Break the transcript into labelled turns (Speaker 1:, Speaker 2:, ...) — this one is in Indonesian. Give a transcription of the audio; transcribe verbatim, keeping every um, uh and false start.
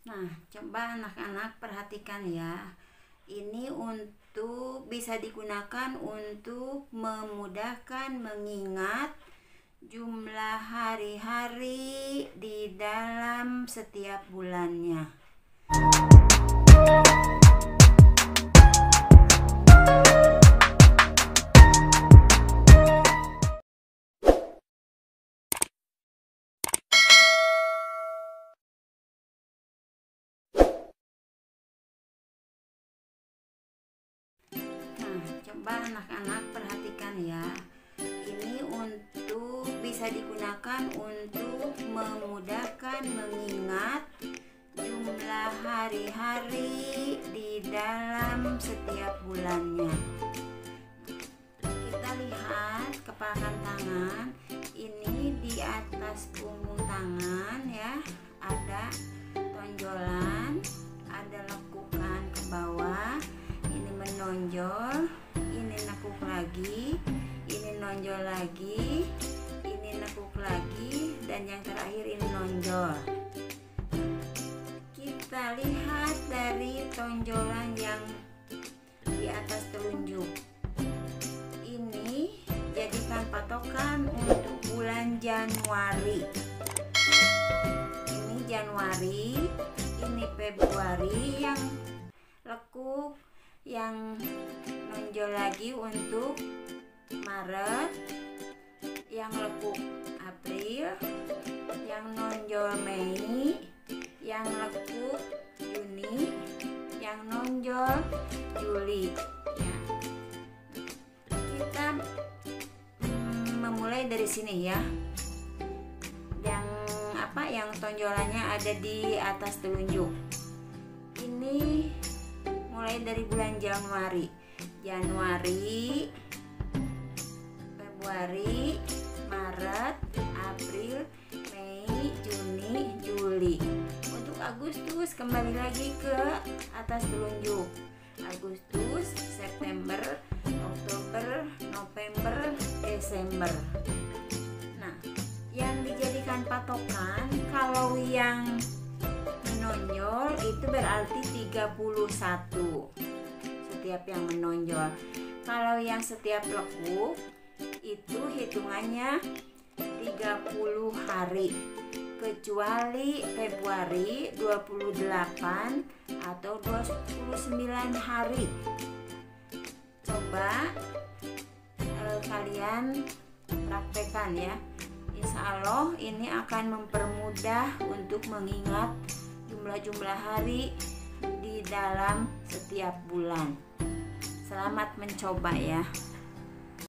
Speaker 1: Nah, coba anak-anak perhatikan ya. Ini untuk bisa digunakan untuk memudahkan mengingat jumlah hari-hari di dalam setiap bulannya. Coba anak-anak perhatikan ya. Ini untuk bisa digunakan untuk memudahkan mengingat jumlah hari-hari di dalam setiap bulannya. Kita lihat kepakan tangan. Ini di atas punggung tangan ya, ada tonjolan, ada lekukan ke bawah. Ini menonjol, ini nekuk lagi, ini nonjol lagi, ini nekuk lagi, dan yang terakhir ini nonjol. Kita lihat dari tonjolan yang di atas telunjuk. Ini jadikan patokan untuk bulan Januari. Ini Januari, ini Februari yang lekuk, yang nonjol lagi untuk Maret, yang lekuk April, yang nonjol Mei, yang lekuk Juni, yang nonjol Juli ya. Kita mm, memulai dari sini ya, yang apa yang tonjolannya ada di atas telunjuk. Ini mulai dari bulan Januari, Januari, Februari, Maret, April, Mei, Juni, Juli. Untuk Agustus kembali lagi ke atas telunjuk. Agustus, September, Oktober, November, Desember. Nah, yang dijadikan patokan kalau yang menonjol itu berarti tiga puluh satu setiap yang menonjol. Kalau yang setiap lekuk itu hitungannya tiga puluh hari, kecuali Februari dua puluh delapan atau dua puluh sembilan hari. Coba eh, kalian praktekkan ya. Insya Allah ini akan mempermudah untuk mengingat jumlah-jumlah hari di dalam setiap bulan. Selamat mencoba ya.